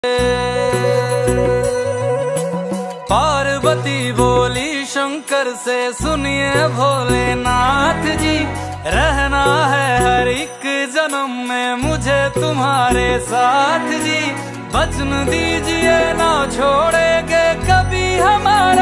पार्वती बोली शंकर से, सुनिए भोलेनाथ जी, रहना है हर एक जन्म में मुझे तुम्हारे साथ जी। वचन दीजिए ना छोड़ेंगे कभी हमारा